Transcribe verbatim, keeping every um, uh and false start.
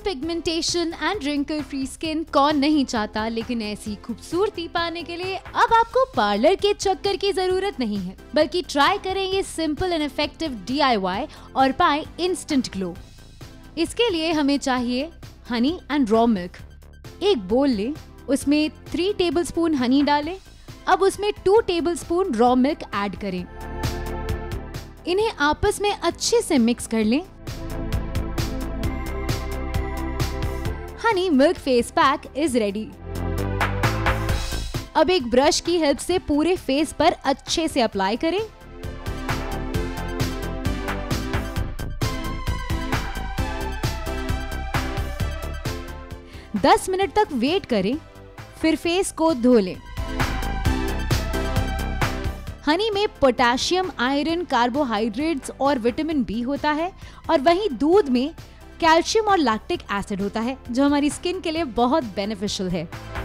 Pigmentation and wrinkle free skin कौन नहीं चाहता, लेकिन ऐसी खूबसूरती पाने के लिए अब आपको पार्लर के चक्कर की जरूरत नहीं है, बल्कि ट्राई करें ये simple and effective D I Y और पाएं इंस्टेंट ग्लो। इसके लिए हमें चाहिए हनी एंड रॉ मिल्क। एक बोल लें, उसमें थ्री टेबलस्पून हनी डालें। अब उसमें two tablespoon raw milk add करें। इन्हें आपस में अच्छे से मिक्स कर लें। Honey milk face pack is ready. अब एक ब्रश की हेल्प से पूरे फेस पर अच्छे से अप्लाई करें। दस मिनट तक वेट करें, फिर फेस को धो लें। हनी में पोटेशियम, आयरन, कार्बोहाइड्रेट्स और विटामिन बी होता है, और वहीं दूध में कैल्शियम और लैक्टिक एसिड होता है, जो हमारी स्किन के लिए बहुत बेनिफिशियल है।